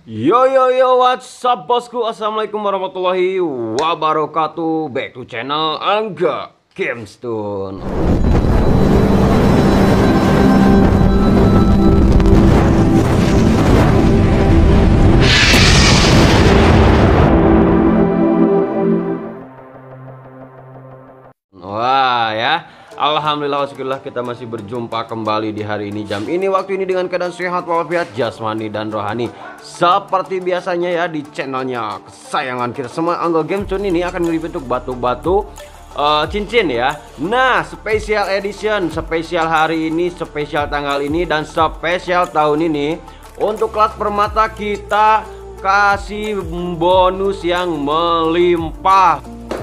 Yo yo yo, what's up bosku? Assalamualaikum warahmatullahi wabarakatuh. Back to channel Angga Gamestone. Wah ya, alhamdulillah syukurlah kita masih berjumpa kembali di hari ini, jam ini, waktu ini dengan keadaan sehat walafiat jasmani dan rohani. Seperti biasanya ya di channelnya kesayangan kita semua, Angga Gamestone ini akan nge-review untuk batu-batu cincin ya. Nah, special edition, spesial hari ini, spesial tanggal ini, dan spesial tahun ini. Untuk kelas permata kita kasih bonus yang melimpah.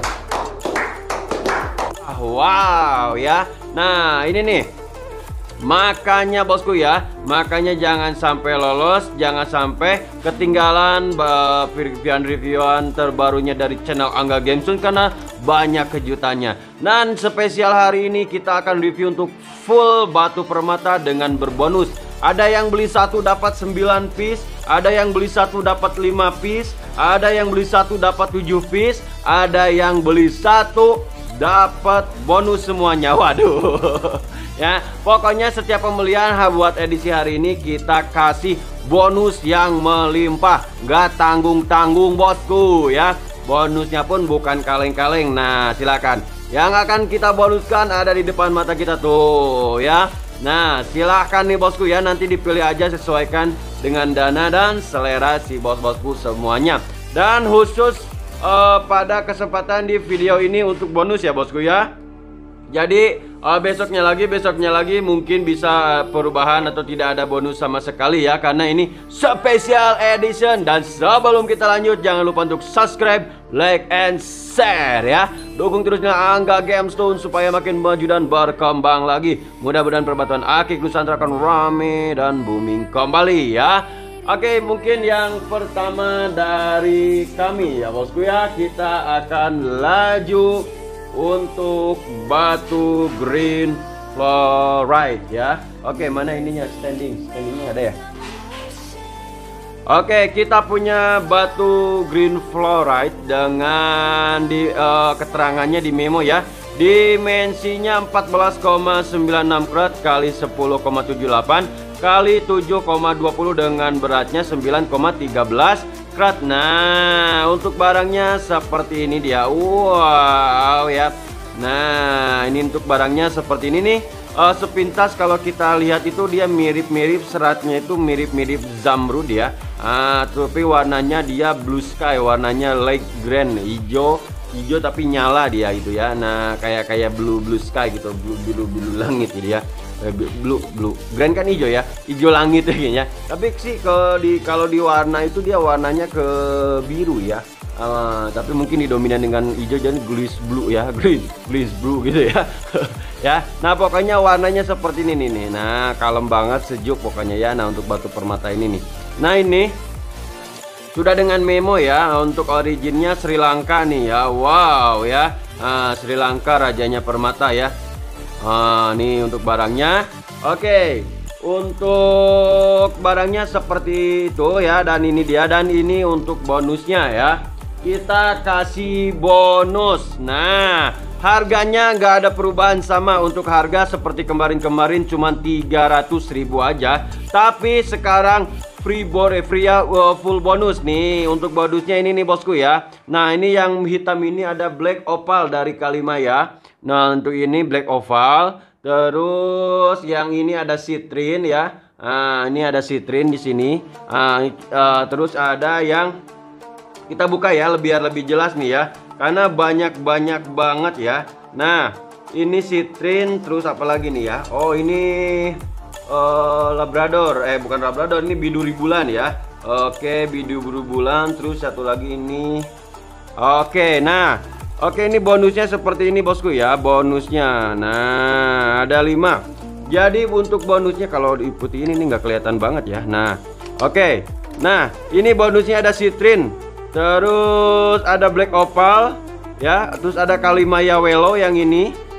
Wow ya. Nah ini nih, makanya bosku ya, makanya jangan sampai lolos, jangan sampai ketinggalan reviewan terbarunya dari channel Angga Gamestone karena banyak kejutannya. Dan spesial hari ini kita akan review untuk full batu permata dengan berbonus. Ada yang beli satu dapat 9 piece, ada yang beli satu dapat 5 piece, ada yang beli satu dapat 7 piece, ada yang beli satu dapat bonus semuanya. Waduh ya, pokoknya setiap pembelian buat edisi hari ini kita kasih bonus yang melimpah, gak tanggung-tanggung bosku ya. Bonusnya pun bukan kaleng-kaleng. Nah silakan, yang akan kita bonuskan ada di depan mata kita tuh ya. Nah silahkan nih bosku ya, nanti dipilih aja sesuaikan dengan dana dan selera si bos-bosku semuanya. Dan khusus pada kesempatan di video ini untuk bonus ya bosku ya. Jadi besoknya lagi mungkin bisa perubahan atau tidak ada bonus sama sekali ya, karena ini special edition. Dan sebelum kita lanjut, jangan lupa untuk subscribe, like, and share ya. Dukung terusnya Angga Gamestone supaya makin maju dan berkembang lagi. Mudah-mudahan perbatasan Akik Nusantara akan rame dan booming kembali ya. Oke, mungkin yang pertama dari kami ya bosku ya, kita akan laju untuk batu green fluorite ya. Oke, mana ininya, standingnya ada ya. Oke, kita punya batu green fluorite dengan keterangannya di memo ya. Dimensinya 14,96 karat kali 10,78 kali 7,20 dengan beratnya 9,13 karat. Nah untuk barangnya seperti ini dia. Wow ya. Nah ini untuk barangnya seperti ini nih. Sepintas kalau kita lihat itu dia mirip-mirip, seratnya itu mirip-mirip zamrud ya. Tapi warnanya dia blue sky, warnanya light green, hijau tapi nyala dia itu ya. Nah kayak blue sky gitu, blue langit gitu ya. Blue green kan hijau ya, hijau langit kayaknya. Tapi sih kalau di warna itu dia warnanya ke biru ya. Tapi mungkin didominan dengan hijau, jadi gliss blue ya, gliss blue gitu ya. Ya, nah pokoknya warnanya seperti ini nih. Nah kalem banget, sejuk pokoknya ya. Nah untuk batu permata ini nih, nah ini sudah dengan memo ya. Untuk originnya Sri Lanka nih ya. Wow ya, Sri Lanka rajanya permata ya. Nih untuk barangnya. Oke, untuk barangnya seperti itu ya. Dan ini dia, dan ini untuk bonusnya ya. Kita kasih bonus. Nah harganya nggak ada perubahan, sama untuk harga seperti kemarin-kemarin, cuma 300.000 aja. Tapi sekarang free full bonus nih. Untuk bonusnya ini nih bosku ya. Nah ini yang hitam ini ada black opal dari Kalima ya. Nah untuk ini black oval. Terus yang ini ada citrin ya. Ini ada citrin di sini. Terus ada yang kita buka ya biar lebih jelas nih ya, karena banyak banget ya. Nah ini citrin, terus apa lagi nih ya. Oh ini labrador, bukan labrador, ini biduri bulan ya. Oke, biduri bulan. Terus satu lagi ini. Oke, nah oke, ini bonusnya seperti ini bosku ya. Bonusnya nah ada 5. Jadi untuk bonusnya kalau di putih ini nggak kelihatan banget ya. Nah oke, nah ini bonusnya ada citrin, terus ada black opal ya, terus ada Kalimaya Yellow yang ini.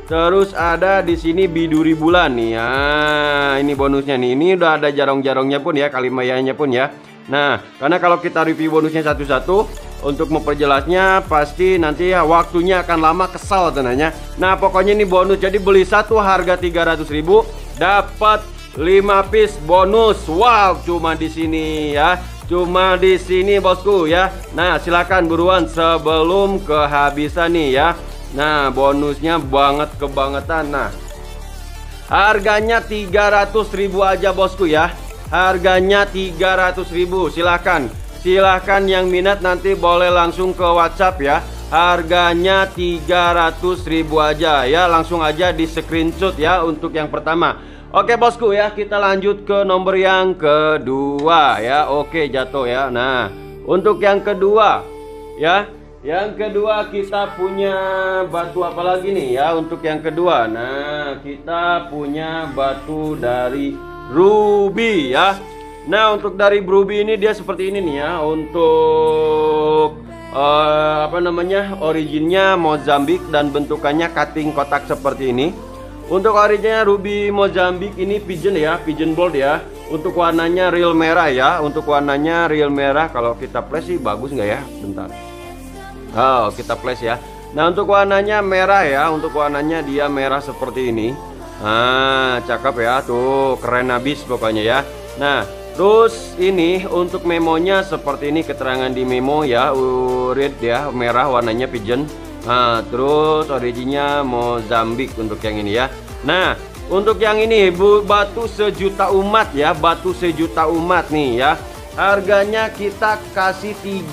Terus ada di sini biduri bulan nih ya. Ini bonusnya nih. Ini udah ada jarong-jarongnya pun ya, kalimayanya pun ya. Nah, karena kalau kita review bonusnya satu-satu, untuk memperjelasnya pasti nanti ya waktunya akan lama, kesal tenanya. Nah, pokoknya ini bonus. Jadi beli satu harga 300.000 dapat 5 piece bonus. Wow, cuma di sini ya. Cuma di sini bosku ya. Nah, silakan buruan sebelum kehabisan nih ya. Nah, bonusnya banget kebangetan. Nah, harganya 300.000 aja bosku ya. Harganya 300.000. Silahkan yang minat nanti boleh langsung ke WhatsApp ya. Harganya 300.000 aja ya. Langsung aja di screenshot ya untuk yang pertama. Oke bosku ya, kita lanjut ke nomor yang kedua ya. Oke, jatuh ya. Nah, untuk yang kedua ya, yang kedua kita punya batu apa lagi nih ya untuk yang kedua. Nah, kita punya batu dari ruby ya. Nah, untuk dari ruby ini dia seperti ini nih ya. Untuk apa namanya, originnya Mozambik dan bentukannya cutting kotak seperti ini. Untuk originnya ruby Mozambik ini pigeon ya, pigeon bold ya. Untuk warnanya real merah ya. Untuk warnanya real merah. Kalau kita flash sih bagus nggak ya? Bentar. Oh, kita flash ya. Nah, untuk warnanya merah ya. Untuk warnanya dia merah seperti ini. Nah, cakep ya. Tuh, keren habis pokoknya ya. Nah, terus ini untuk memonya seperti ini, keterangan di memo ya. Red ya, merah warnanya pigeon. Nah, terus originnya Mozambik untuk yang ini ya. Nah, untuk yang ini batu sejuta umat ya. Batu sejuta umat nih ya. Harganya kita kasih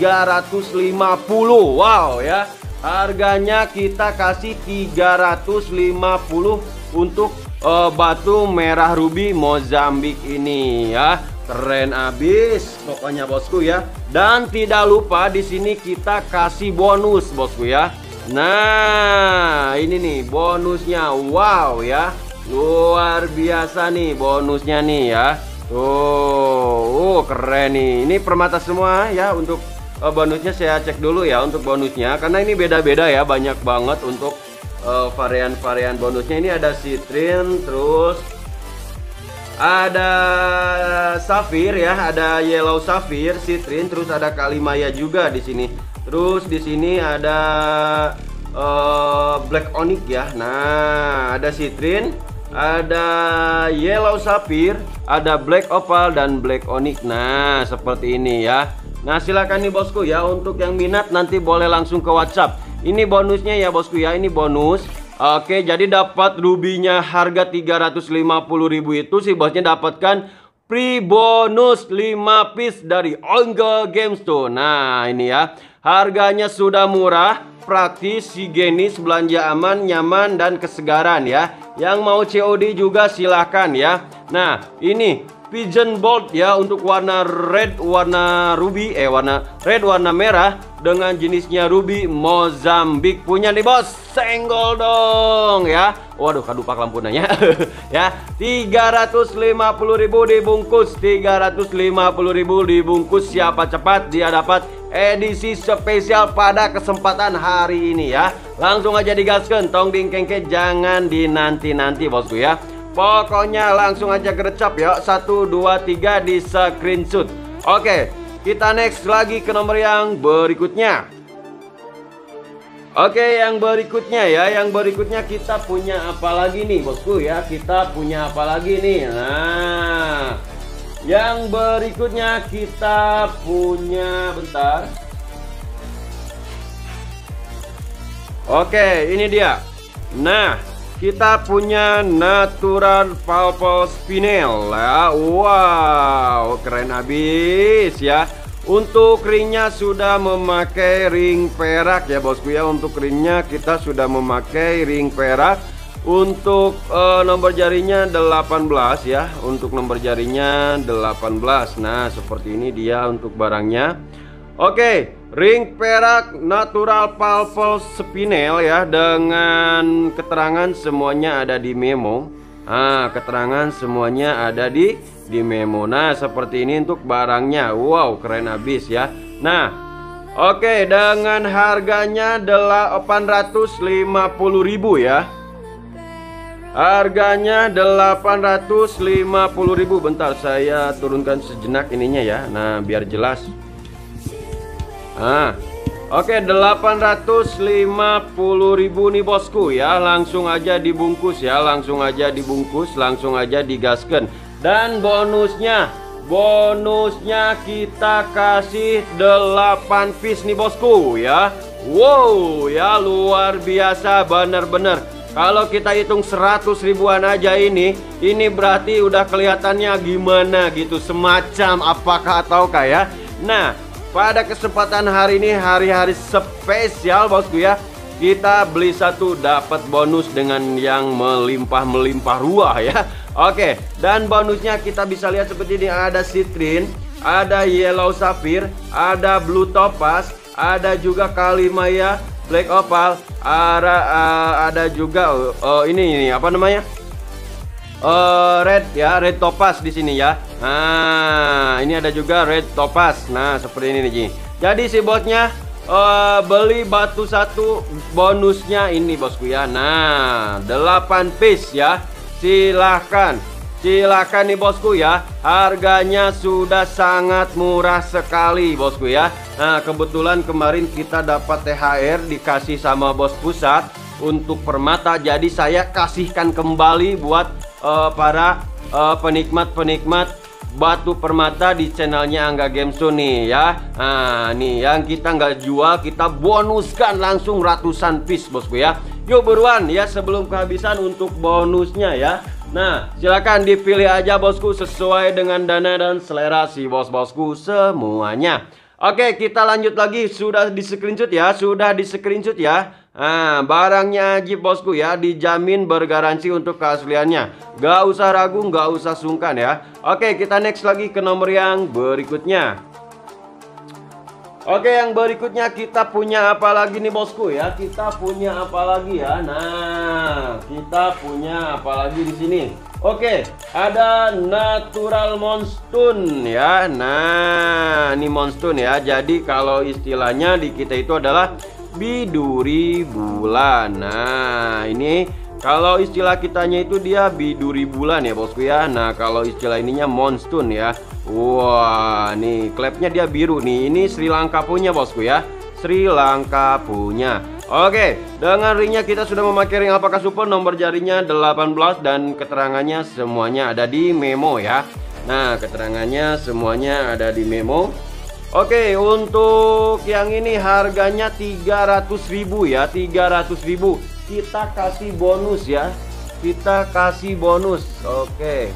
350. Wow ya. Harganya kita kasih 350 untuk batu merah ruby Mozambik ini ya. Keren abis pokoknya bosku ya. Dan tidak lupa di sini kita kasih bonus bosku ya. Nah, ini nih bonusnya. Wow ya. Luar biasa nih bonusnya nih ya. Keren nih. Ini permata semua ya. Untuk bonusnya saya cek dulu ya untuk bonusnya, karena ini beda-beda ya, banyak banget untuk varian-varian bonusnya. Ini ada citrin, terus ada safir ya, ada yellow safir, citrin, terus ada kalimaya juga di sini. Terus di sini ada black onyx ya. Nah, ada citrin, ada yellow sapphire, ada black opal dan black onyx. Nah, seperti ini ya. Nah, silakan nih bosku ya, untuk yang minat nanti boleh langsung ke WhatsApp. Ini bonusnya ya bosku ya, ini bonus. Oke, jadi dapat rubinya harga 350.000 itu si bosnya dapatkan free bonus 5 piece dari Angel Games tuh. Nah, ini ya. Harganya sudah murah, praktis, higienis, belanja aman, nyaman, dan kesegaran ya. Yang mau COD juga silahkan ya. Nah, ini pigeon bold ya, untuk warna red, warna ruby, warna red, warna merah dengan jenisnya ruby Mozambik. Punya nih bos, senggol dong ya. Waduh, kadupak lampunanya ya. 350.000 dibungkus, 350.000 dibungkus. Siapa cepat dia dapat edisi spesial pada kesempatan hari ini ya. Langsung aja digaskan, tong dingkengke, jangan dinanti-nanti bosku ya. Pokoknya langsung aja gercep ya. 1, 2, 3 di screenshot. Oke, kita next lagi ke nomor yang berikutnya. Oke, yang berikutnya ya. Yang berikutnya kita punya apa lagi nih bosku ya. Kita punya apa lagi nih. Nah, yang berikutnya kita punya, bentar. Oke, ini dia. Nah, kita punya natural purple spinel ya. Wow, keren habis ya. Untuk ringnya sudah memakai ring perak ya bosku ya. Untuk ringnya kita sudah memakai ring perak. Untuk nomor jarinya 18 ya. Untuk nomor jarinya 18. Nah, seperti ini dia untuk barangnya. Oke, ring perak natural purple spinel ya, dengan keterangan semuanya ada di memo. Keterangan semuanya ada di memo. Nah, seperti ini untuk barangnya. Wow, keren habis ya. Nah, oke, dengan harganya 850.000 ya. Harganya 850.000. Bentar saya turunkan sejenak ininya ya. Nah, biar jelas. Oke, 850.000 nih bosku ya. Langsung aja dibungkus ya, langsung aja dibungkus, langsung aja digaskan. Dan bonusnya kita kasih 8 piece nih bosku ya. Wow, ya luar biasa bener-bener. Kalau kita hitung 100 ribuan aja ini berarti udah kelihatannya gimana gitu, semacam apakah ataukah ya. Nah, pada kesempatan hari ini hari-hari spesial bosku ya, kita beli satu dapat bonus dengan yang melimpah ruah ya. Oke, dan bonusnya kita bisa lihat seperti ini, ada Citrin, ada Yellow Sapphire, ada Blue Topaz, ada juga Kalimaya Black Opal, ada juga ini apa namanya? Red ya, Red Topaz di sini ya. Nah, ini ada juga Red Topaz. Nah, seperti ini nih. Jadi si bosnya beli batu satu, bonusnya ini bosku ya. Nah, 8 piece ya. Silahkan nih bosku ya. Harganya sudah sangat murah sekali bosku ya. Nah, kebetulan kemarin kita dapat THR dikasih sama bos pusat untuk permata. Jadi saya kasihkan kembali buat para penikmat batu permata di channelnya Angga Gamestone nih ya. Nah, nih yang kita nggak jual kita bonuskan langsung ratusan piece bosku ya. Yuk buruan ya sebelum kehabisan untuk bonusnya ya. Nah, silakan dipilih aja bosku sesuai dengan dana dan selera si bos-bosku semuanya. Oke, kita lanjut lagi. Sudah di screenshot ya, Nah, barangnya ajib bosku ya, dijamin bergaransi untuk keasliannya. Gak usah ragu, gak usah sungkan ya. Oke, kita next lagi ke nomor yang berikutnya. Oke, yang berikutnya kita punya apa lagi nih bosku ya? Kita punya apa lagi ya? Nah, kita punya apa lagi di sini? Oke, ada Natural Moonstone ya. Nah, ini Moonstone ya. Jadi kalau istilahnya di kita itu adalah biduri bulan. Nah, ini kalau istilah kitanya itu dia biduri bulan ya bosku ya. Nah, kalau istilah ininya Moonstone ya. Wah, nih klepnya dia biru nih. Ini Sri Lanka punya bosku ya. Sri Lanka punya. Oke, dengan ringnya kita sudah memakai ring alpaka super, nomor jarinya 18 dan keterangannya semuanya ada di memo ya. Nah, keterangannya semuanya ada di memo. Oke, untuk yang ini harganya 300.000 ya, 300.000. Kita kasih bonus ya. Kita kasih bonus. Oke.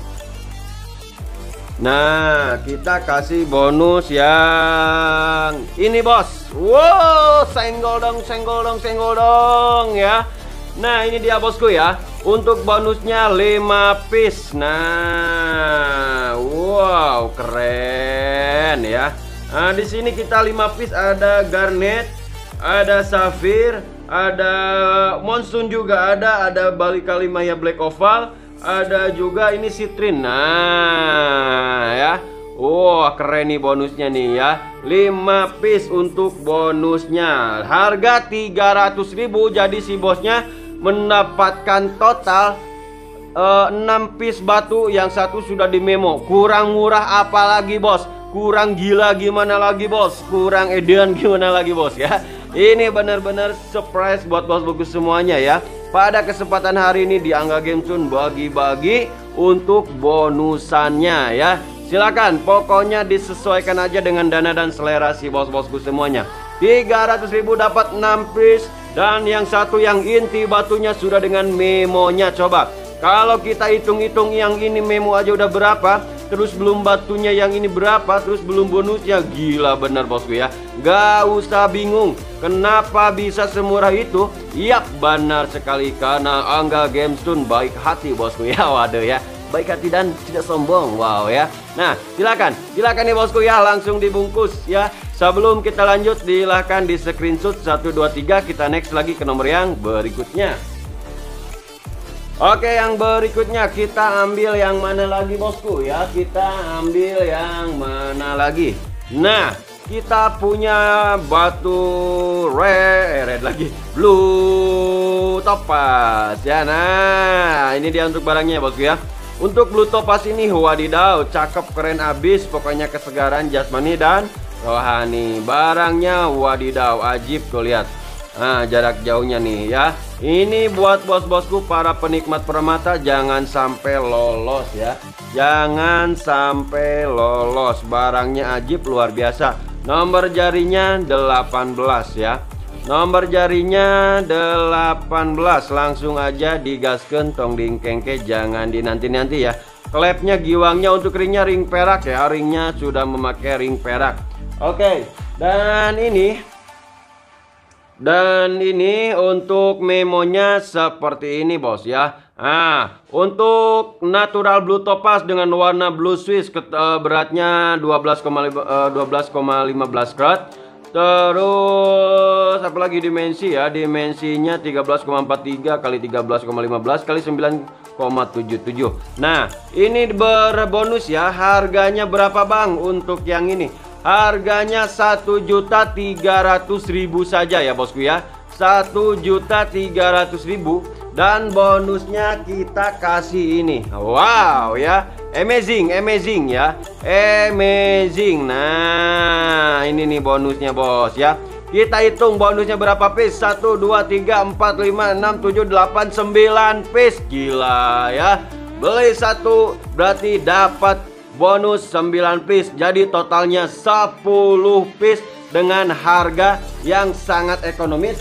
Nah, kita kasih bonus yang ini bos. Wow, senggol dong ya. Nah, ini dia bosku ya. Untuk bonusnya 5 piece. Nah, wow, keren ya. Nah, di sini kita 5 piece, ada garnet, ada safir, ada monsoon juga ada Bali Kalimaya Black Oval, ada juga ini Citrin. Nah, ya. Wah, keren nih bonusnya nih ya. 5 piece untuk bonusnya. Harga 300.000, jadi si bosnya mendapatkan total 6 piece batu, yang satu sudah di memo. Kurang murah apalagi bos? Kurang gila gimana lagi bos? Kurang edan gimana lagi bos ya? Ini benar-benar surprise buat bos-bosku semuanya ya. Pada kesempatan hari ini di Angga Gamestone bagi-bagi untuk bonusannya ya. Silakan, pokoknya disesuaikan aja dengan dana dan selera si bos-bosku semuanya. 300.000 dapat 6 piece, dan yang satu yang inti batunya sudah dengan memonya. Coba kalau kita hitung-hitung yang ini memo aja udah berapa, terus belum batunya yang ini berapa, terus belum bonusnya. Gila bener bosku ya. Gak usah bingung kenapa bisa semurah itu. Yap, benar sekali, karena Angga Gamestone baik hati bosku ya. Waduh ya, baik hati dan tidak sombong. Wow ya. Nah, silakan nih bosku ya, langsung dibungkus ya. Sebelum kita lanjut, silahkan di screenshot 1, 2, 3. Kita next lagi ke nomor yang berikutnya. Oke, yang berikutnya kita ambil yang mana lagi bosku ya? Kita ambil yang mana lagi? Nah, kita punya batu red lagi, blue topaz ya. Nah, ini dia untuk barangnya ya bosku ya. Untuk blue topaz ini wadidaw, cakep, keren abis, pokoknya kesegaran jasmani dan rohani. Barangnya wadidaw, ajib tuh, lihat. Nah, jarak jauhnya nih ya. Ini buat bos-bosku para penikmat permata, jangan sampai lolos ya. Jangan sampai lolos. Barangnya ajib luar biasa. Nomor jarinya 18 ya. Nomor jarinya 18. Langsung aja digaskeun tong dingkengke, jangan dinanti-nanti ya. Klepnya, giwangnya untuk ringnya ring perak ya. Ringnya sudah memakai ring perak. Oke, dan ini untuk memonya seperti ini bos ya. Nah, untuk natural blue topaz dengan warna blue Swiss, beratnya 12,15 karat. Terus apalagi dimensi ya, dimensinya 13,43 kali 13,15 kali 9,77. Nah, ini berbonus ya. Harganya berapa bang untuk yang ini? Harganya 1.300.000 saja ya bosku ya. 1.300.000. Dan bonusnya kita kasih ini. Wow ya, amazing ya, amazing. Nah, ini nih bonusnya bos ya. Kita hitung bonusnya berapa piece. 1, 2, 3, 4, 5, 6, 7, 8, 9 piece. Gila ya. Beli satu berarti dapat bonus 9 piece. Jadi totalnya 10 piece dengan harga yang sangat ekonomis,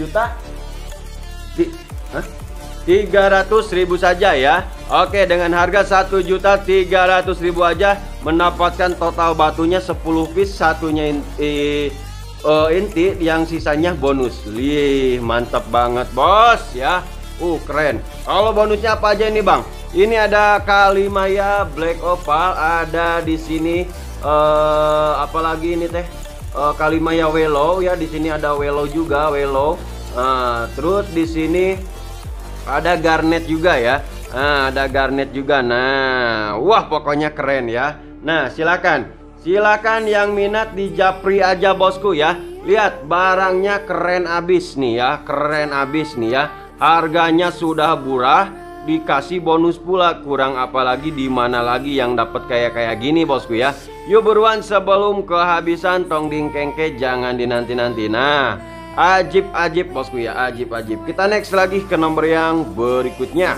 1.300.000 saja ya. Oke, dengan harga 1.300.000 aja mendapatkan total batunya 10 piece, satunya inti, yang sisanya bonus. Mantap banget bos ya. Keren. Kalau bonusnya apa aja ini bang? Ini ada Kalimaya Black Opal, ada di sini apalagi ini teh? Kalimaya Willow ya, di sini ada Willow juga, Willow. Terus di sini ada garnet juga ya. Ada garnet juga. Nah, wah pokoknya keren ya. Nah, silakan yang minat di japri aja bosku ya. Lihat barangnya keren abis nih ya, keren abis nih ya. Harganya sudah murah, dikasih bonus pula, kurang apalagi, di mana lagi yang dapat kayak gini bosku ya. Yuk buruan sebelum kehabisan tong dingkengke, jangan dinanti-nanti. Nah, ajib bosku ya, ajib. Kita next lagi ke nomor yang berikutnya.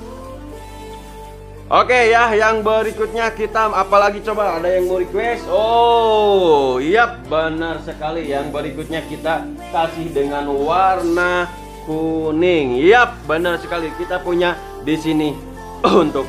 Oke ya, yang berikutnya kita apalagi coba, ada yang mau request? Oh, iya benar sekali, yang berikutnya kita kasih dengan warna kuning. Yap, benar sekali, kita punya di sini untuk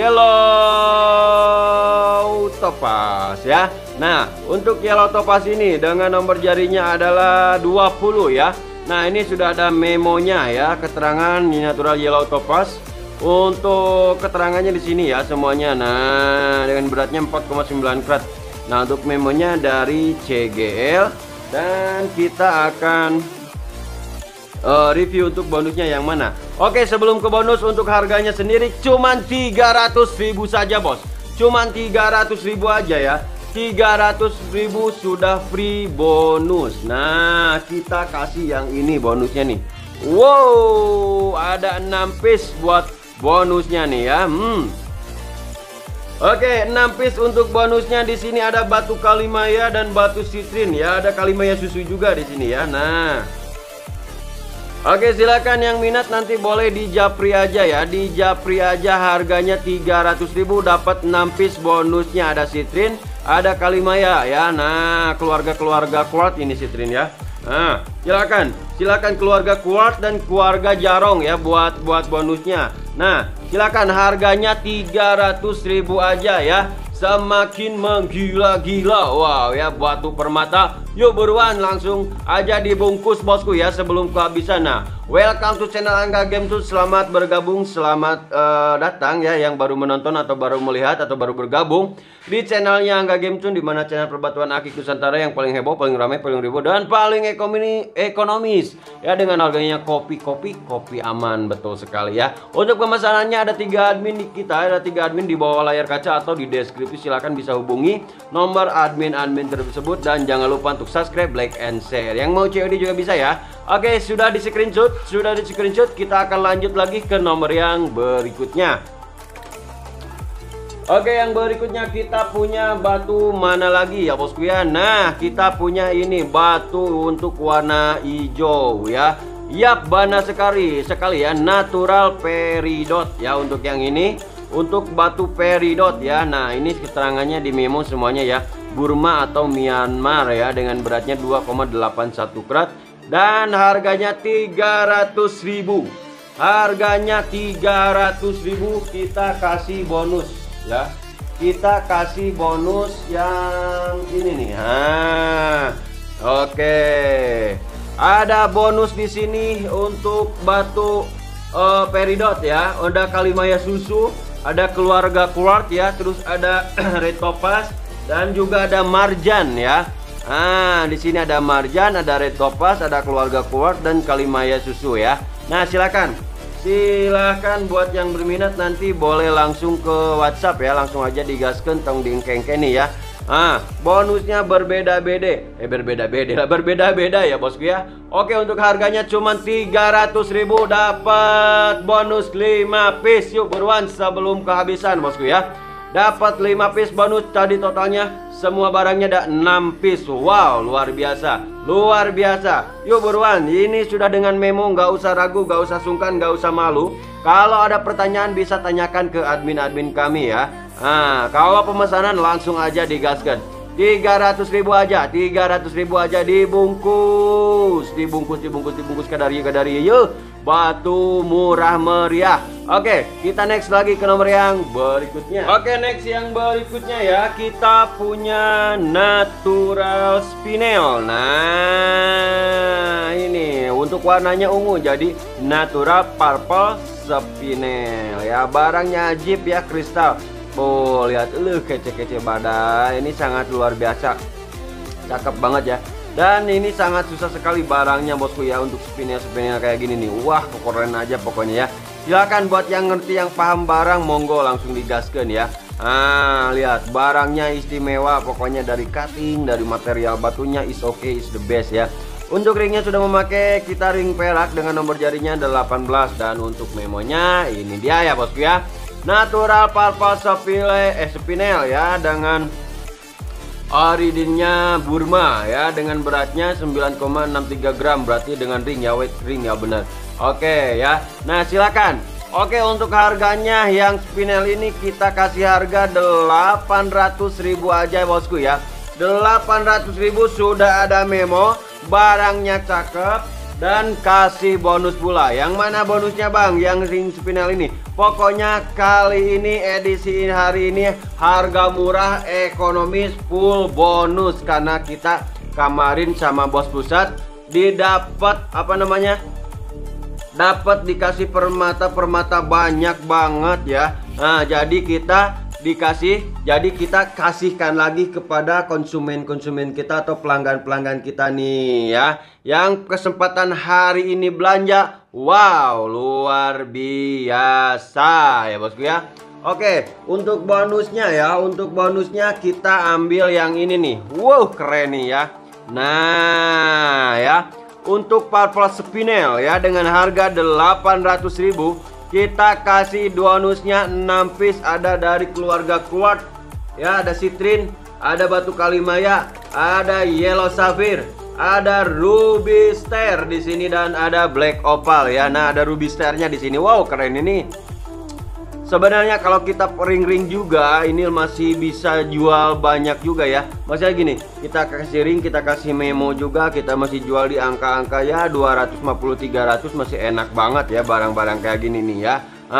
yellow topaz ya. Nah, untuk yellow topaz ini dengan nomor jarinya adalah 20 ya. Nah, ini sudah ada memonya ya, keterangan natural yellow topaz. Untuk keterangannya di sini ya semuanya. Nah, dengan beratnya 4,9 karat. Nah, untuk memonya dari CGL, dan kita akan review untuk bonusnya yang mana. Oke, sebelum ke bonus, untuk harganya sendiri cuman 300.000 saja bos. Cuman 300.000 aja ya. 300.000 sudah free bonus. Nah, kita kasih yang ini bonusnya nih. Wow, ada 6 piece buat bonusnya nih ya. Oke, 6 piece untuk bonusnya. Di sini ada batu Kalimaya dan batu sitrin ya. Ada Kalimaya susu juga di sini ya. Nah, oke, silakan yang minat nanti boleh di japri aja ya. Di japri aja, harganya 300.000, dapat 6 piece bonusnya. Ada sitrin, ada Kalimaya ya. Nah, keluarga kuart ini sitrin ya. Nah, silakan keluarga kuart dan keluarga jarong ya buat bonusnya. Nah, silakan, harganya 300.000 aja ya. Semakin menggila-gila. Wow ya, batu permata Yuk buruan langsung aja dibungkus bosku ya sebelum kehabisan. Nah, welcome to channel Angga Game Tools. Selamat bergabung, selamat datang ya yang baru menonton atau baru melihat atau baru bergabung di channelnya Angga Game Tools, di mana channel perbatuan akik Nusantara yang paling heboh, paling ramai, paling ribu dan paling ekonomis ya, dengan harganya kopi aman, betul sekali ya. Untuk pemesanannya ada 3 admin di kita, ada 3 admin di bawah layar kaca atau di deskripsi. Silahkan bisa hubungi nomor admin tersebut dan jangan lupa untuk subscribe, like, and share. Yang mau COD juga bisa ya. Oke, sudah di screenshot, kita akan lanjut lagi ke nomor yang berikutnya. Oke, yang berikutnya kita punya batu mana lagi ya bosku ya. Nah, kita punya ini batu untuk warna hijau ya. Yap, bana sekali ya, natural peridot ya untuk yang ini, untuk batu peridot ya. Nah, ini keterangannya di memo semuanya ya. Burma atau Myanmar ya, dengan beratnya 2,81 karat dan harganya 300.000. Harganya 300.000, kita kasih bonus ya. Kita kasih bonus yang ini nih. Oke. Ada bonus di sini untuk batu peridot ya. Ada kalimaya susu, ada keluarga kuart ya, terus ada red topaz dan juga ada marjan ya. Di sini ada marjan, ada red topaz, ada keluarga kuart dan kalimaya susu ya. Nah, silakan buat yang berminat nanti boleh langsung ke WhatsApp ya, langsung aja digaskan tong dingkengke nih ya. Bonusnya berbeda-beda ya bosku ya. Oke, untuk harganya cuma 300.000 dapat bonus 5 piece. Yuk buruan sebelum kehabisan bosku ya. Dapat 5 piece bonus, tadi totalnya semua barangnya ada 6 piece. Wow, luar biasa. Yuk buruan, ini sudah dengan memo, nggak usah ragu, nggak usah sungkan, nggak usah malu. Kalau ada pertanyaan bisa tanyakan ke admin kami ya. Kalau pemesanan langsung aja digaskan. 300.000 aja, dibungkus kadari yuk. Batu murah meriah. Oke, kita next lagi ke nomor yang berikutnya. Oke, next yang berikutnya ya, kita punya natural spinel. Nah, ini untuk warnanya ungu, jadi natural purple spinel ya. Barangnya ajib ya, kristal. Oh, lihat kece-kece badai. Ini sangat luar biasa. Cakep banget ya. Dan ini sangat susah sekali barangnya bosku ya, untuk spinel kayak gini nih. Wah, keren aja pokoknya ya. Silakan buat yang ngerti, yang paham barang, monggo langsung digaskan ya. Lihat barangnya istimewa pokoknya, dari cutting, dari material batunya is okay, is the best ya. Untuk ringnya sudah memakai kita ring perak dengan nomor jarinya 18, dan untuk memonya ini dia ya bosku ya. Natural purple spinel ya, dengan oridinnya Burma ya, dengan beratnya 9,63 gram, berarti dengan ring ya, weight ring ya, benar. Oke ya. Nah, silakan. Oke, untuk harganya yang spinel ini kita kasih harga 800.000 aja bosku ya. 800.000 sudah ada memo, barangnya cakep dan kasih bonus pula. Yang mana bonusnya bang? Yang ring spinel ini. Pokoknya kali ini, edisi hari ini, harga murah, ekonomis, full bonus. Karena kita kemarin sama bos pusat didapat dapat dikasih permata banyak banget ya. Nah, jadi kita kasihkan lagi kepada konsumen kita atau pelanggan kita nih ya, yang kesempatan hari ini belanja. Wow, luar biasa ya bosku ya. Oke, untuk bonusnya ya, kita ambil yang ini nih. Wow, keren nih ya. Nah ya, untuk purple spinel ya, dengan harga 800.000 kita kasih bonusnya 6 piece. Ada dari keluarga kuart ya, ada citrin, ada batu kalimaya, ada yellow sapphire, ada ruby star di sini, dan ada black opal ya. Nah, ada ruby starnya di sini. Wow, keren ini. Sebenarnya kalau kita ring juga ini masih bisa jual banyak juga ya. Maksudnya gini, kita kasih ring, kita kasih memo juga, kita masih jual di angka-angka ya 250-300, masih enak banget ya barang-barang kayak gini nih ya.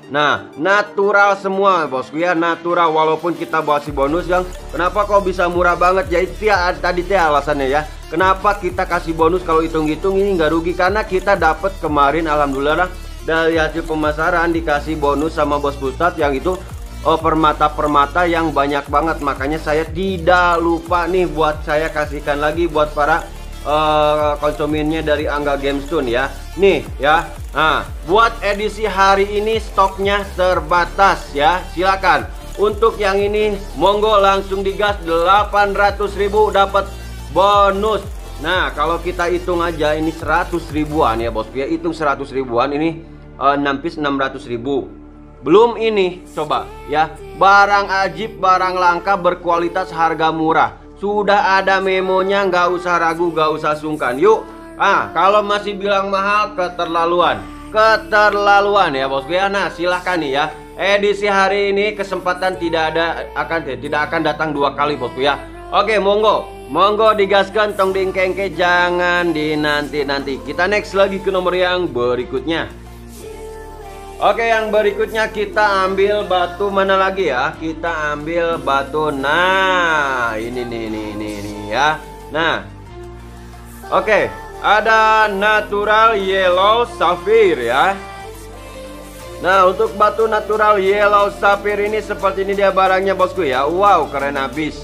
Nah, natural semua bosku ya, natural walaupun kita bawa si bonus yang kenapa kok bisa murah banget ya, itu ya tadi teh alasannya ya. Kenapa kita kasih bonus kalau hitung-hitung ini nggak rugi, karena kita dapat kemarin alhamdulillah dari hasil pemasaran dikasih bonus sama bos pusat yang itu permata-permata yang banyak banget. Makanya saya tidak lupa nih buat saya kasihkan lagi buat para konsumennya dari Angga Gamestone ya. Nih ya. Nah, buat edisi hari ini stoknya terbatas ya. Silakan. Untuk yang ini monggo langsung digas 800.000 dapat bonus. Nah, kalau kita hitung aja ini 100 ribuan ya bosku ya. Hitung 100 ribuan ini 6 piece 600.000. Belum ini coba ya. Barang ajib, barang langka, berkualitas, harga murah. Sudah ada memonya, nggak usah ragu, nggak usah sungkan. Yuk, kalau masih bilang mahal, keterlaluan ya bosku ya. Nah, silahkan nih ya. Edisi hari ini kesempatan tidak akan datang 2 kali bosku ya. Oke, monggo digaskan, tong dingkengke, jangan dinanti-nanti. Kita next lagi ke nomor yang berikutnya. Oke, yang berikutnya kita ambil batu mana lagi ya? Kita ambil batu. Nah, ini ya. Nah. Oke, ada natural yellow sapphire ya. Nah, untuk batu natural yellow sapphire ini seperti ini dia barangnya bosku ya. Wow, keren abis.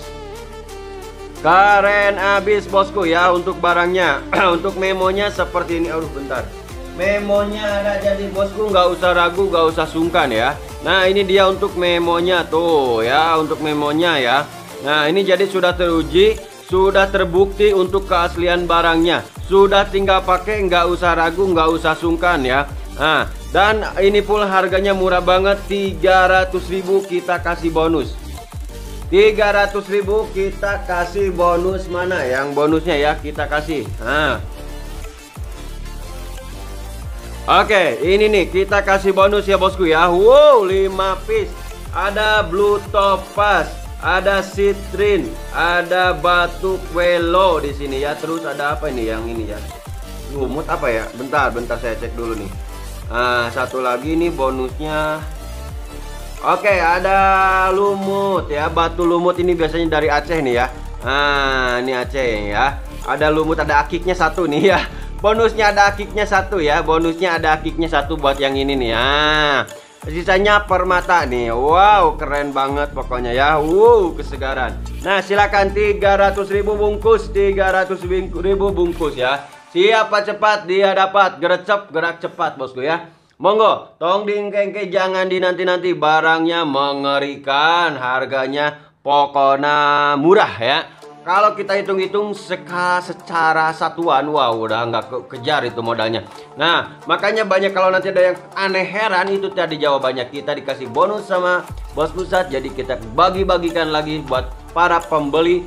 Keren abis bosku ya untuk barangnya. Untuk memonya seperti ini. Aduh, bentar. Memonya ada, jadi bosku nggak usah ragu, nggak usah sungkan ya. Nah, ini dia untuk memonya tuh ya, untuk memonya ya. Nah, ini jadi sudah teruji, sudah terbukti untuk keaslian barangnya. Sudah tinggal pakai, nggak usah ragu, nggak usah sungkan ya. Nah, dan ini pun harganya murah banget, 300.000 kita kasih bonus. 300.000 kita kasih bonus. Mana yang bonusnya ya, kita kasih. Nah, oke, ini nih kita kasih bonus ya bosku ya. Wow, 5 piece. Ada blue topaz, ada citrin, ada batu quelo di sini ya. Terus ada apa ini yang ini ya? Lumut apa ya? Bentar saya cek dulu nih. Nah, satu lagi nih bonusnya. Oke, ada lumut ya. Batu lumut ini biasanya dari Aceh nih ya. Nah, ini Aceh ya. Ada lumut, ada akiknya satu nih ya. Bonusnya ada akiknya satu ya. Bonusnya ada akiknya satu buat yang ini nih ya. Sisanya permata nih. Wow, keren banget pokoknya ya. Wow, kesegaran. Nah, silakan 300.000 bungkus, 300.000 bungkus ya. Siapa cepat dia dapat. Gercep, gerak cepat bosku ya. Monggo, tong dingkengke, jangan dinanti-nanti. Barangnya mengerikan, harganya pokoknya murah ya. Kalau kita hitung-hitung secara satuan, wow, udah nggak kejar itu modalnya. Nah, makanya banyak kalau nanti ada yang aneh heran, itu tadi jawabannya. Kita dikasih bonus sama bos pusat, jadi kita bagi-bagikan lagi buat para pembeli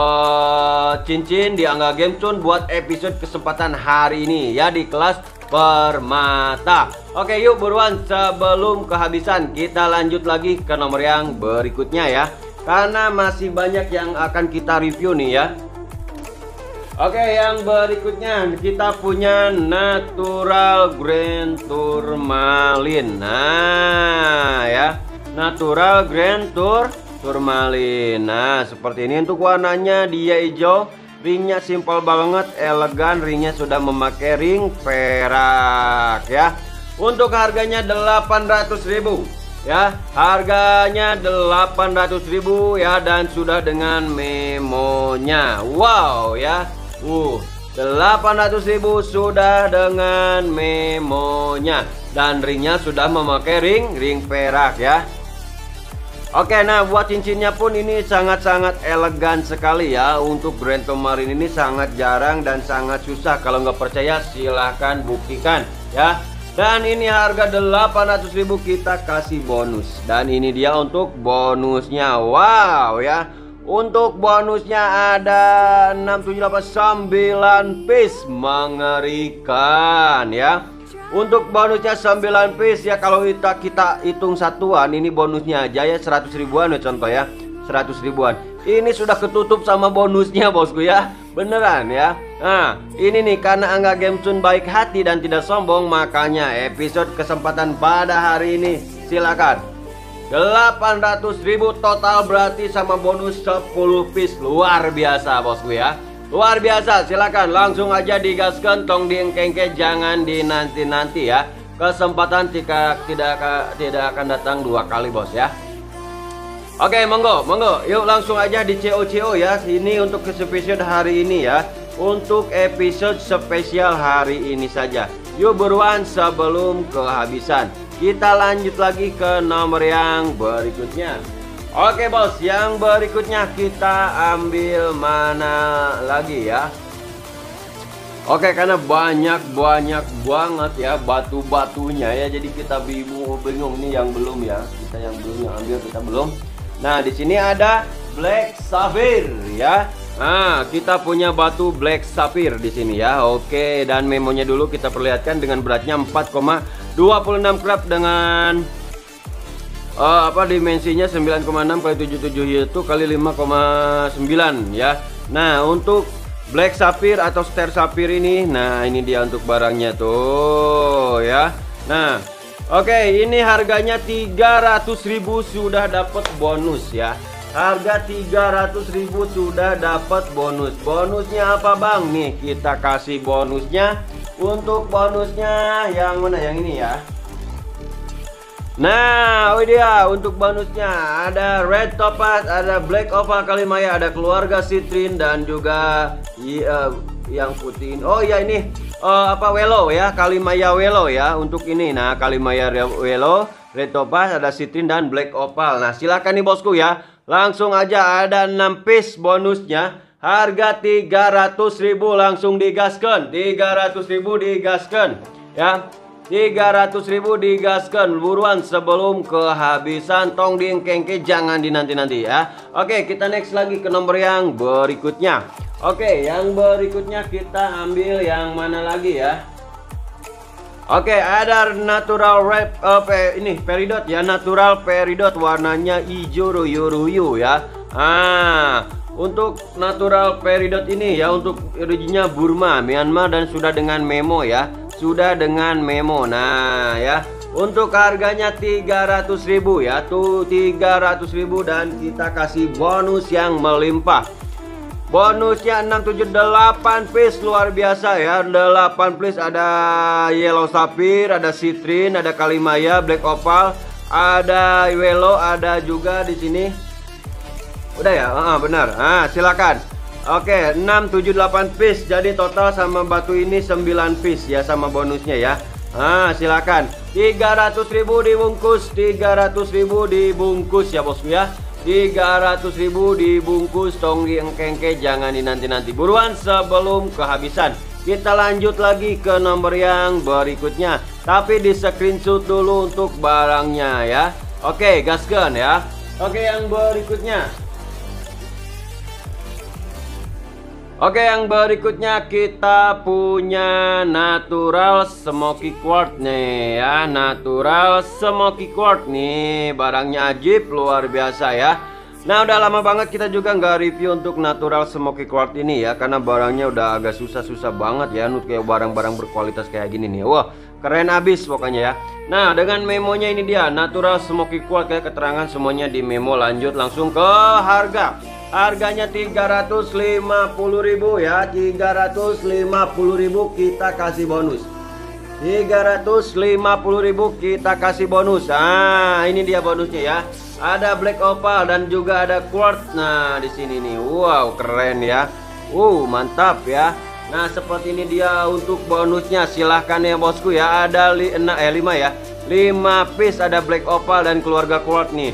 cincin di Angga Gamestone buat episode kesempatan hari ini ya, di kelas permata. Oke, yuk buruan sebelum kehabisan, kita lanjut lagi ke nomor yang berikutnya ya. Karena masih banyak yang akan kita review nih ya. Oke, yang berikutnya kita punya natural grand tourmaline. Nah ya, natural grand tourmaline. Nah, seperti ini untuk warnanya, dia hijau. Ringnya simpel banget, elegan. Ringnya sudah memakai ring perak ya. Untuk harganya 800.000 ya, harganya 800.000 ya, dan sudah dengan memonya. Wow ya, 800.000 sudah dengan memonya, dan ringnya sudah memakai ring perak ya. Oke, nah buat cincinnya pun ini sangat-sangat elegan sekali ya. Untuk Grand Tourmaline ini sangat jarang dan sangat susah. Kalau nggak percaya silahkan buktikan ya. Dan ini harga 800.000 kita kasih bonus. Dan ini dia untuk bonusnya. Wow ya. Untuk bonusnya ada 6, 7, 8, 9 piece. Mengerikan ya. Untuk bonusnya 9 piece ya. Kalau kita hitung satuan, ini bonusnya aja ya 100 ribuan ya, contoh ya, 100 ribuan. Ini sudah ketutup sama bonusnya bosku ya. Beneran ya. Nah, ini nih karena Angga Gamestone baik hati dan tidak sombong, makanya episode kesempatan pada hari ini silakan. 800.000 total berarti sama bonus 10 piece. Luar biasa bosku ya. Luar biasa, silakan langsung aja digaskan, tong diengkengke, jangan dinanti-nanti ya. Kesempatan tidak akan datang 2 kali bos ya. Oke, monggo, yuk langsung aja di CO ya. Ini untuk episode hari ini ya. Untuk episode spesial hari ini saja. Yuk buruan sebelum kehabisan. Kita lanjut lagi ke nomor yang berikutnya. Oke bos, yang berikutnya kita ambil mana lagi ya. Oke, karena banyak banget ya batu-batunya ya. Jadi kita bingung nih yang belum ya. Kita yang belum yang ambil, kita belum. Nah, di sini ada Black Sapphire ya. Nah, kita punya batu Black Sapphire di sini ya. Oke, dan memonya dulu kita perlihatkan dengan beratnya 4,26 karat dengan dimensinya 9,6 kali 77 yaitu kali 5,9 ya. Nah, untuk Black Sapphire atau Star Sapphire ini, nah ini dia untuk barangnya tuh ya. Nah, oke, ini harganya 300.000 sudah dapat bonus ya. Harga 300.000 sudah dapat bonus. Bonusnya apa bang? Nih kita kasih bonusnya. Untuk bonusnya yang mana? Yang ini ya. Nah, oh dia untuk bonusnya ada Red Topaz, ada Black Opal Kalimaya, ada keluarga Citrin dan juga yang putih. Oh ya ini Welo ya, Kalimaya Welo ya untuk ini. Nah, Kalimaya Welo, Red Topaz, ada Citrin dan Black Opal. Nah, silakan nih bosku ya. Langsung aja ada 6 piece bonusnya. Harga 300.000 langsung digaskan. 300.000 digaskan ya. 300.000 digaskan buruan sebelum kehabisan, tong diengkengke, jangan dinanti-nanti ya. Oke, kita next lagi ke nomor yang berikutnya. Oke, yang berikutnya kita ambil yang mana lagi ya. Oke, ada natural red ini peridot ya, natural peridot warnanya hijau ruyu-ruyu ya. Untuk natural peridot ini ya, untuk originnya Burma, Myanmar dan sudah dengan memo ya. Sudah dengan memo. Nah ya, untuk harganya 300.000 ya. Tuh 300.000 dan kita kasih bonus yang melimpah. Bonusnya 678 piece, luar biasa ya. 8 piece, ada Yellow Sapphire, ada Citrin, ada Kalimaya, Black Opal, ada Welo, ada juga di sini. Udah ya? Benar. Silakan. Oke, 678 piece. Jadi total sama batu ini 9 piece ya sama bonusnya ya. Silakan. 300.000 dibungkus, 300.000 dibungkus ya bosku ya. 300.000 dibungkus, tong diengkengke, jangan dinanti-nanti. Buruan sebelum kehabisan. Kita lanjut lagi ke nomor yang berikutnya. Tapi di screenshot dulu untuk barangnya ya. Oke, gaskan ya. Oke, yang berikutnya. Oke, yang berikutnya kita punya natural smoky quartz nih ya. Natural smoky quartz nih, barangnya ajib, luar biasa ya. Nah, udah lama banget kita juga nggak review untuk natural smoky quartz ini ya, karena barangnya udah agak susah-susah banget ya. Kayak barang-barang berkualitas kayak gini nih. Wah, keren abis pokoknya ya. Nah, dengan memonya ini dia, natural smoky quartz ya, keterangan semuanya di memo. Lanjut langsung ke harga. Harganya 350.000 ya. 350.000 kita kasih bonus. 350.000 kita kasih bonus. Nah, ini dia bonusnya ya. Ada Black Opal dan juga ada quartz. Nah, di sini nih. Wow, keren ya. Mantap ya. Nah, seperti ini dia untuk bonusnya. Silahkan ya bosku ya. Ada 5 ya. 5 piece ada Black Opal dan keluarga quartz nih.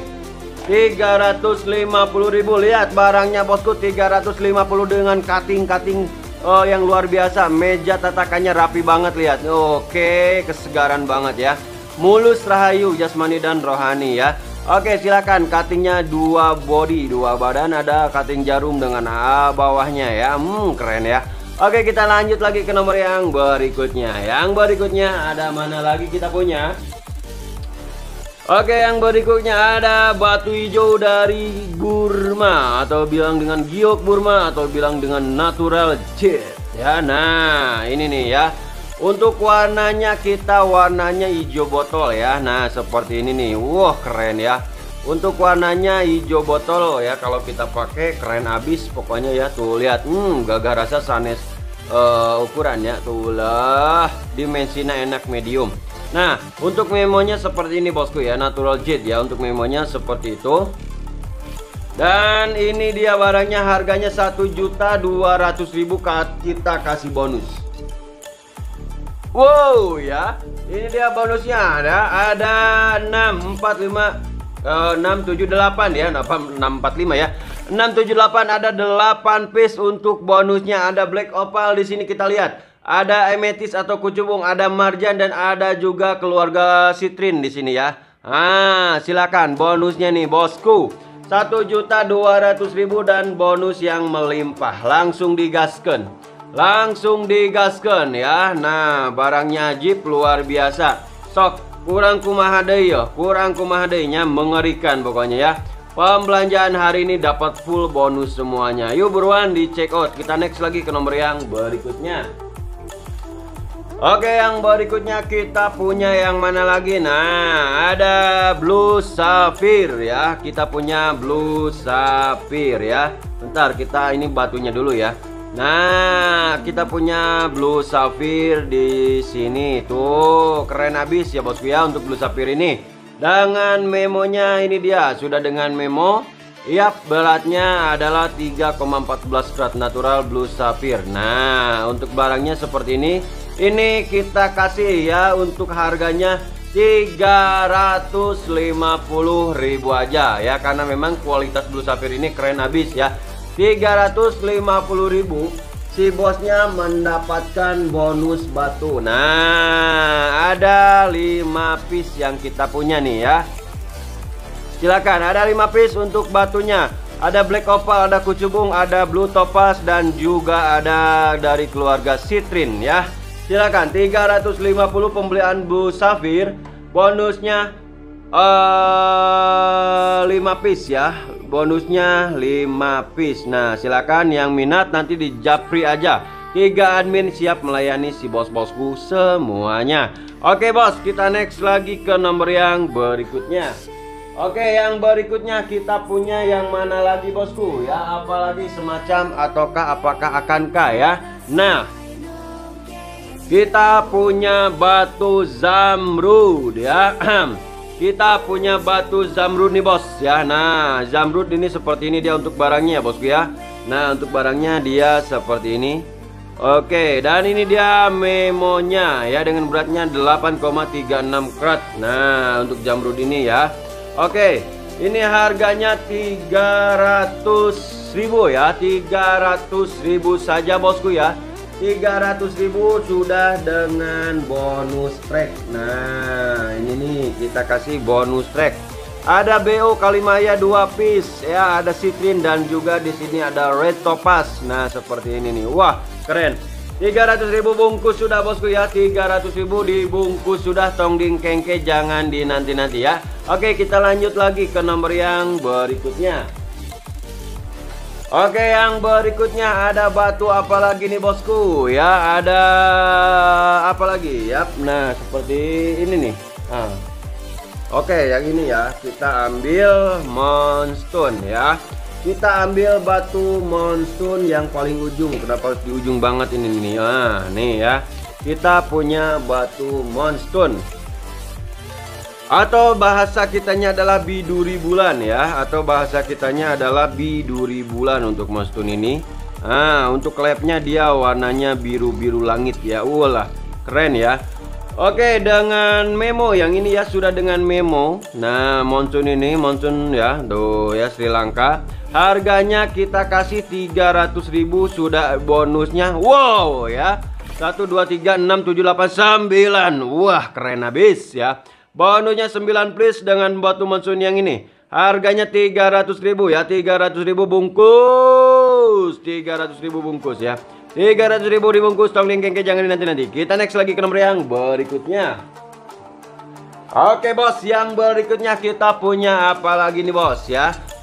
350.000. Lihat barangnya bosku, 350 dengan cutting yang luar biasa. Meja tatakannya rapi banget, lihat. Oke, kesegaran banget ya. Mulus, rahayu, jasmani dan rohani ya. Oke, silakan. Cuttingnya 2 body, 2 badan, ada cutting jarum dengan bawahnya ya. Keren ya. Oke, kita lanjut lagi ke nomor yang berikutnya. Yang berikutnya ada mana lagi kita punya? Oke, yang berikutnya ada batu hijau dari Burma, atau bilang dengan giok Burma, atau bilang dengan natural jet ya. Nah, ini nih ya. Untuk warnanya kita warnanya hijau botol ya. Nah seperti ini nih. Wah keren ya. Untuk warnanya hijau botol ya. Kalau kita pakai keren abis pokoknya ya. Tuh lihat, gagah rasa sanes ukurannya. Tuh lah, dimensinya enak medium. Nah untuk memonya seperti ini bosku ya. Natural jet ya. Untuk memonya seperti itu. Dan ini dia barangnya, harganya 1.200.000, kita kasih bonus. Wow ya, ini dia bonusnya ada 6, 4, 5, 6, 7, 8 ya, 6, 4, 5 ya. 6, 7, 8 ada 8 piece untuk bonusnya. Ada black opal di sini kita lihat. Ada amethyst atau kucubung, ada marjan dan ada juga keluarga citrin di sini ya. Silakan bonusnya nih bosku. 1.200.000 dan bonus yang melimpah. Langsung digaskan. Langsung digaskan ya. Nah barangnya ajib luar biasa. Sok kurang kumaha deui ya. Kurang kumaha deui nya, mengerikan pokoknya ya. Pembelanjaan hari ini dapat full bonus semuanya. Yuk buruan di check out. Kita next lagi ke nomor yang berikutnya. Oke, yang berikutnya kita punya yang mana lagi? Nah, ada blue sapphire ya. Kita punya blue sapphire ya. Bentar, kita ini batunya dulu ya. Nah, kita punya blue sapphire di sini. Tuh, keren abis ya bosku ya untuk blue sapphire ini. Dengan memonya ini dia, sudah dengan memo. Yap, beratnya adalah 3,14 karat natural blue sapphire. Nah, untuk barangnya seperti ini. Ini kita kasih ya untuk harganya 350.000 aja ya, karena memang kualitas blue sapphire ini keren abis ya. 350.000 si bosnya mendapatkan bonus batu. Nah ada 5 piece yang kita punya nih ya. Silakan, ada 5 piece untuk batunya. Ada black opal, ada kucubung, ada blue topaz dan juga ada dari keluarga citrin ya. Silakan, 350 pembelian blue sapphire, bonusnya 5 piece ya. Bonusnya 5 piece. Nah silakan yang minat nanti di japri aja. 3 admin siap melayani si bos-bosku semuanya. Oke bos, kita next lagi ke nomor yang berikutnya. Oke, yang berikutnya kita punya yang mana lagi bosku ya, apalagi semacam ataukah apakah akankah ya. Nah kita punya batu zamrud ya. Kita punya batu zamrud nih bos ya. Nah zamrud ini seperti ini dia untuk barangnya bosku ya. Nah untuk barangnya dia seperti ini. Oke, dan ini dia memonya ya, dengan beratnya 8,36 karat. Nah untuk zamrud ini ya. Oke, ini harganya 300.000 ya. 300.000 saja bosku ya. 300.000 sudah dengan bonus track. Nah ini nih kita kasih bonus track. Ada BO Kalimaya 2 piece ya, ada citrin dan juga di sini ada red topaz. Nah seperti ini nih. Wah keren. 300.000 bungkus sudah bosku ya. 300.000 dibungkus sudah, tong ding kengke, jangan dinanti-nanti ya. Oke, kita lanjut lagi ke nomor yang berikutnya. Oke, yang berikutnya ada batu apa lagi nih bosku ya, ada apa lagi ya. Nah seperti ini nih. Oke, yang ini ya, kita ambil moonstone ya. Kita ambil batu moonstone yang paling ujung. Kenapa harus di ujung banget ini nih? Nih ya, kita punya batu moonstone, atau bahasa kitanya adalah biduri bulan ya, atau bahasa kitanya adalah biduri bulan untuk moonstone ini. Untuk klepnya dia warnanya biru-biru langit ya. Walah keren ya. Oke, dengan memo yang ini ya, sudah dengan memo. Nah moonstone ini, moonstone ya, tuh ya, Sri Lanka. Harganya kita kasih 300.000 sudah bonusnya. Wow ya, 1 2 3 6 7 8 9. Wah keren habis ya. Bonusnya 9 please dengan batu moonstone yang ini. Harganya 300.000 ya. 300.000 bungkus. 300.000 bungkus ya. 300.000 dibungkus, tong dingkengke, jangan dinanti-nanti. Kita next lagi ke nomor yang berikutnya. Oke bos, yang berikutnya kita punya apa lagi nih bos ya.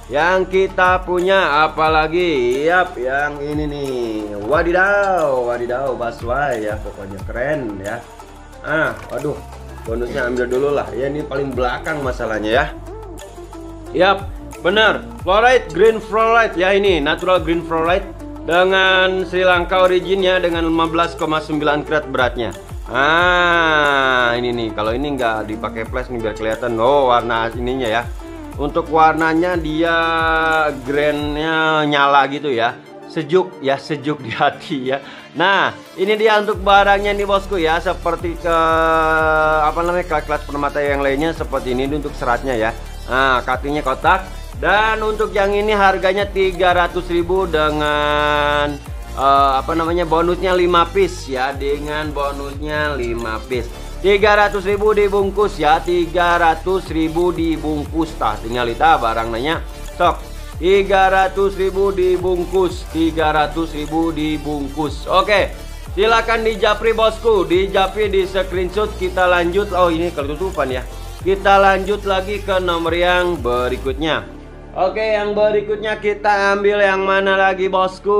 Yang kita punya apalagi? Yap, yang ini nih. Wadidaw, wadidaw, Baswai ya, pokoknya keren ya. Waduh, bonusnya ambil dulu lah. Ya ini paling belakang masalahnya ya. Yap, bener. Fluorite, green fluorite ya, ini natural green fluorite dengan Sri Lanka originnya dengan 15,9 karat beratnya. Ini nih, kalau ini nggak dipakai flash nih biar kelihatan. Oh, warna ininya ya. Untuk warnanya dia grandnya nyala gitu ya, sejuk ya, sejuk di hati ya. Nah ini dia untuk barangnya nih bosku ya, seperti ke apa namanya, kelas permata yang lainnya seperti ini untuk seratnya ya. Cuttingnya kotak. Dan untuk yang ini harganya 300.000 dengan apa namanya, bonusnya 5 piece ya, dengan bonusnya 5 piece. 300.000 dibungkus ya, 300.000 dibungkus tah, tinggal kita barang nanya sok 300.000 dibungkus, 300.000 dibungkus. Oke, silakan dijapri bosku, dijapri, di screenshot. Kita lanjut. Oh ini ketutupan ya, kita lanjut lagi ke nomor yang berikutnya. Oke, yang berikutnya kita ambil yang mana lagi bosku?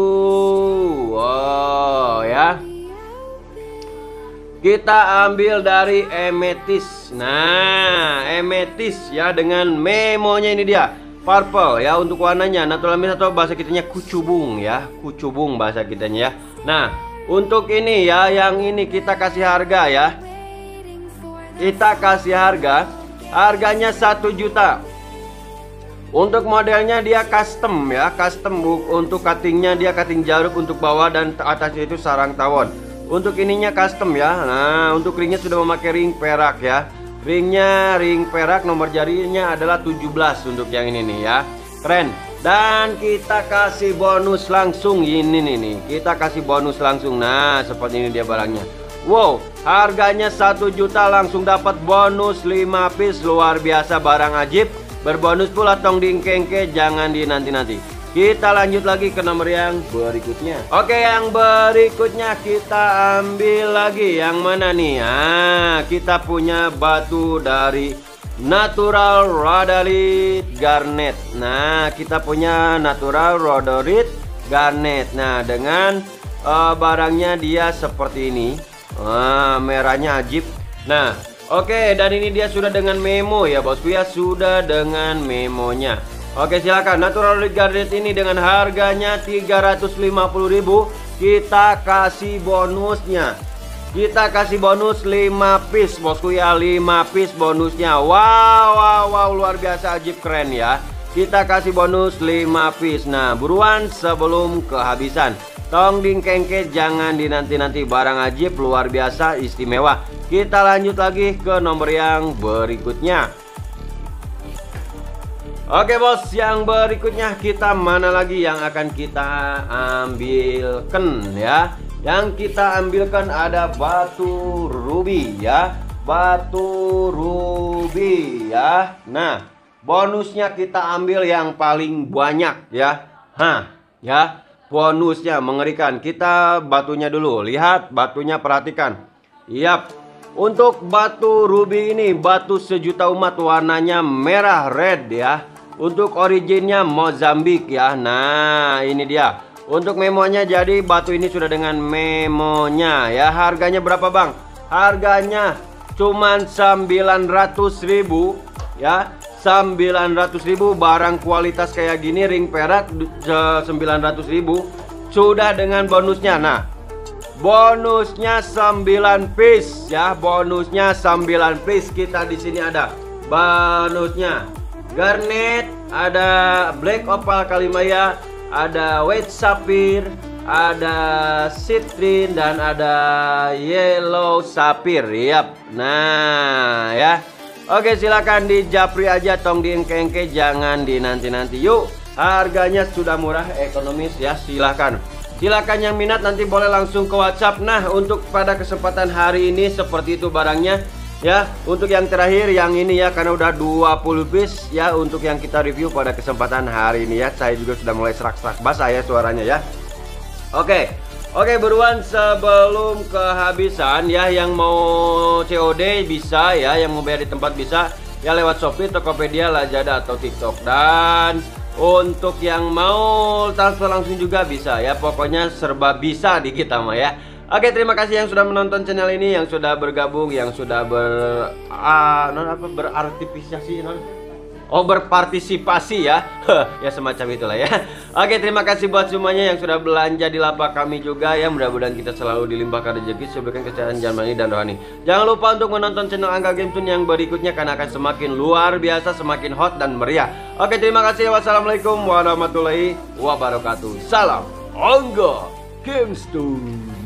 Oh ya, kita ambil dari Amethyst. Nah, Amethyst ya, dengan memonya ini dia. Purple ya untuk warnanya, natural mist atau bahasa kitanya kucubung ya. Kucubung bahasa kitanya ya. Nah, untuk ini ya, yang ini kita kasih harga ya. Kita kasih harga, harganya 1 juta. Untuk modelnya dia custom ya, custom. Untuk cuttingnya dia cutting jaruk untuk bawah dan atasnya itu sarang tawon. Untuk ininya custom ya. Nah, untuk ringnya sudah memakai ring perak ya. Ringnya ring perak, nomor jarinya adalah 17 untuk yang ini nih ya. Keren. Dan kita kasih bonus langsung ini nih. Kita kasih bonus langsung. Nah, seperti ini dia barangnya. Wow, harganya 1 juta langsung dapat bonus 5 piece, luar biasa, barang ajib. Berbonus pula tong dingkengke, jangan dinanti-nanti. Kita lanjut lagi ke nomor yang berikutnya. Oke, yang berikutnya kita ambil lagi yang mana nih? Kita punya batu dari natural rhodolite garnet. Nah, kita punya natural rhodolite garnet. Nah, dengan barangnya dia seperti ini. Merahnya ajib. Nah, oke, dan ini dia sudah dengan memo ya bosku ya, sudah dengan memonya. Oke, silakan. Natural garnet ini dengan harganya 350.000, kita kasih bonusnya. Kita kasih bonus 5 piece bosku ya, 5 piece bonusnya. Wow, luar biasa, ajib, keren ya. Kita kasih bonus 5 piece. Nah, buruan sebelum kehabisan. Tong dingkengke, jangan dinanti-nanti, barang ajib, luar biasa, istimewa. Kita lanjut lagi ke nomor yang berikutnya. Oke bos, yang berikutnya kita mana lagi yang akan kita ambilkan ya? Yang kita ambilkan ada batu ruby ya, batu ruby ya. Nah, bonusnya kita ambil yang paling banyak ya. Ya, bonusnya mengerikan. Kita batunya dulu, lihat batunya, perhatikan. Yap, untuk batu ruby ini batu sejuta umat, warnanya merah red ya. Untuk originnya Mozambik ya. Nah, ini dia. Untuk memonya, jadi batu ini sudah dengan memonya ya. Harganya berapa bang? Harganya cuman 900.000 ya. 900.000, barang kualitas kayak gini, ring perak 900.000, sudah dengan bonusnya. Nah, bonusnya 9 piece ya. Bonusnya 9 piece. Kita di sini ada bonusnya garnet, ada black opal kalimaya, ada white sapphire, ada citrine, dan ada yellow sapphire. Yap. Nah ya, oke, silakan dijapri aja, tong diengke-engke, jangan dinanti-nanti. Yuk, harganya sudah murah, ekonomis ya. Silakan yang minat nanti boleh langsung ke WhatsApp. Nah, untuk pada kesempatan hari ini seperti itu barangnya ya. Untuk yang terakhir yang ini ya, karena udah 20 piece ya, untuk yang kita review pada kesempatan hari ini ya. Saya juga sudah mulai serak-serak basah ya suaranya ya. Oke, buruan sebelum kehabisan ya. Yang mau COD bisa ya, yang mau bayar di tempat bisa. ya lewat Shopee, Tokopedia, Lazada atau TikTok. Dan untuk yang mau transfer langsung juga bisa ya. Pokoknya serba bisa di kita mah ya. Oke, terima kasih yang sudah menonton channel ini, yang sudah bergabung, yang sudah berpartisipasi ya. Ya semacam itulah ya. Oke, terima kasih buat semuanya yang sudah belanja di lapak kami juga ya. Mudah-mudahan kita selalu dilimpahkan rezeki, diberikan kesehatan jasmani dan rohani. Jangan lupa untuk menonton channel Angga Games yang berikutnya karena akan semakin luar biasa, semakin hot dan meriah. Oke, terima kasih. Wassalamualaikum warahmatullahi wabarakatuh. Salam Angga Games.